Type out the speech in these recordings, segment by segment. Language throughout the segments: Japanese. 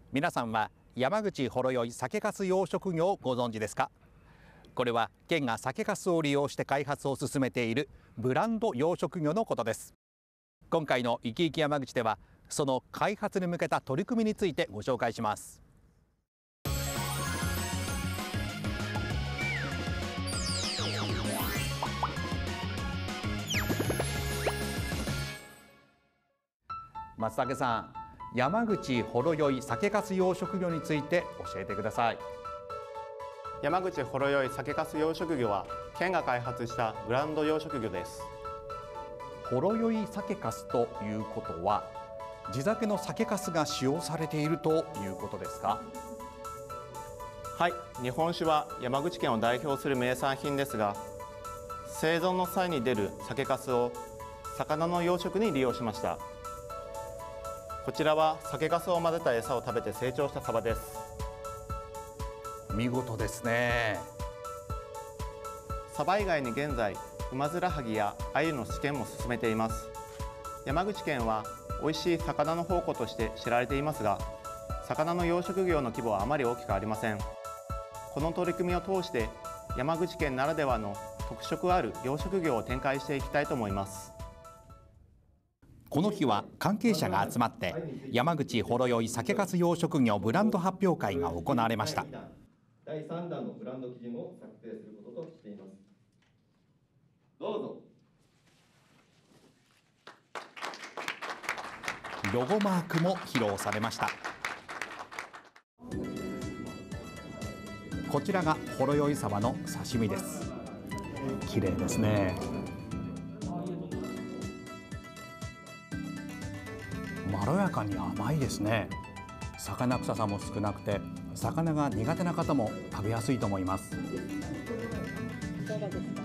皆さんは山口ほろ酔い酒粕養殖業をご存知ですか？これは県が酒粕を利用して開発を進めているブランド養殖魚のことです。今回のいきいき山口ではその開発に向けた取り組みについてご紹介します。松竹さん、山口ほろ酔い酒粕養殖魚について教えてください。 山口ほろ酔い酒粕養殖魚は県が開発したブランド養殖魚です。 ほろ酔い酒粕ということは地酒の酒粕が使用されているということですか？ はい、日本酒は山口県を代表する名産品ですが、生存の際に出る酒粕を魚の養殖に利用しました。こちらは酒粕を混ぜた餌を食べて成長したサバです。 見事ですね。 サバ以外に現在ウマヅラハギやアユの試験も進めています。山口県は美味しい魚の宝庫として知られていますが、魚の養殖業の規模はあまり大きくありません。この取り組みを通して山口県ならではの特色ある養殖業を展開していきたいと思います。 この日は関係者が集まって山口ほろ酔い酒粕養殖業ブランド発表会が行われました。 第3弾のブランド基準を策定することとしています。どうぞ。 ロゴマークも披露されました。こちらがほろ酔いサバの刺身です。綺麗ですね。まろやかに甘いですね。魚臭さも少なくて魚が苦手な方も食べやすいと思います。 いかがですか？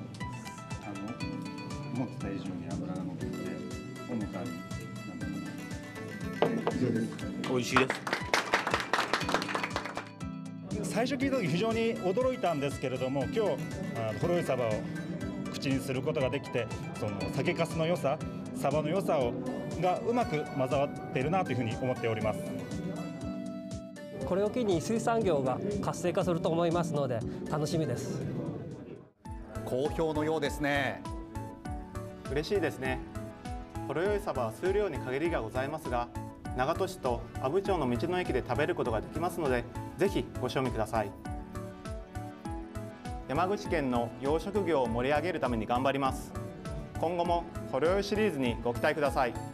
思ってた以上に脂が乗っていてほのかに美味しいです。 最初聞いた時非常に驚いたんですけれども、今日ほろ酔いサバを口にすることができて、その酒粕の良さ、サバの良さがうまく混ざっているなというふうに思っております。 これを機に水産業が活性化すると思いますので楽しみです。 好評のようですね。 嬉しいですね。ほろ酔いサバは数量に限りがございますが、長門市と阿武町の道の駅で食べることができますので、ぜひご賞味ください。山口県の養殖業を盛り上げるために頑張ります。今後もほろ酔いシリーズにご期待ください。